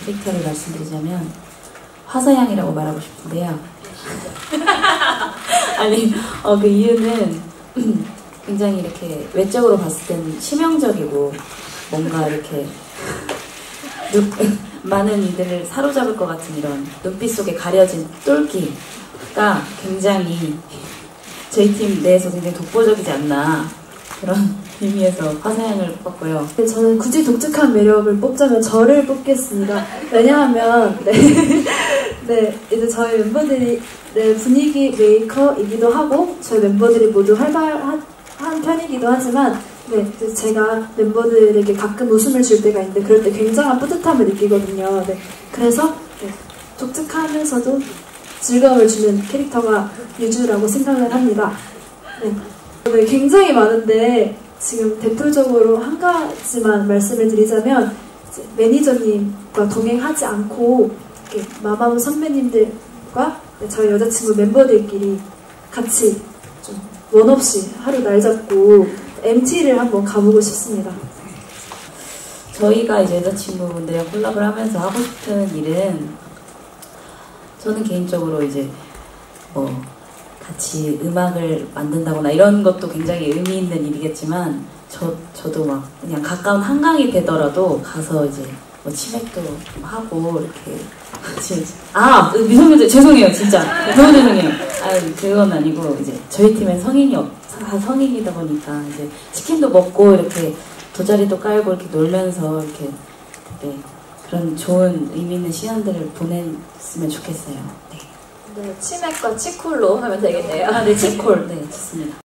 캐릭터를 말씀드리자면 화사양이라고 말하고 싶은데요. 아니, 그 이유는 굉장히 이렇게 외적으로 봤을 때는 치명적이고 뭔가 이렇게 많은 이들을 사로잡을 것 같은 이런 눈빛 속에 가려진 똘끼가 굉장히 저희 팀 내에서 굉장히 독보적이지 않나, 그런 의미에서 화사양을 뽑았고요. 네, 저는 굳이 독특한 매력을 뽑자면 저를 뽑겠습니다. 왜냐하면 네, 이제 저희 멤버들이 분위기 메이커이기도 하고 저희 멤버들이 모두 활발한 편이기도 하지만 제가 멤버들에게 가끔 웃음을 줄 때가 있는데 그럴 때 굉장한 뿌듯함을 느끼거든요. 그래서 독특하면서도 즐거움을 주는 캐릭터가 유주라고 생각을 합니다. 굉장히 많은데 지금 대표적으로 한 가지만 말씀을 드리자면 매니저님과 동행하지 않고 마마무 선배님들과 저희 여자친구 멤버들끼리 같이 좀 원없이 하루 날 잡고 MT를 한번 가보고 싶습니다. 저희가 이제 여자친구분들이랑 콜라보를 하면서 하고 싶은 일은, 저는 개인적으로 이제 같이 음악을 만든다거나 이런 것도 굉장히 의미 있는 일이겠지만 저도 막 그냥 가까운 한강이 되더라도 가서 이제 치맥도 좀 하고 이렇게 미성년자 죄송해요, 진짜 너무 죄송해요. 그건 아니고 이제 저희 팀엔 다 성인이다 보니까 이제 치킨도 먹고 이렇게 돗자리도 깔고 이렇게 놀면서 이렇게 그런 좋은 의미 있는 시간들을 보냈으면 좋겠어요. 네, 치맥과 치콜로 하면 되겠네요. 네, 치콜. 네, 좋습니다.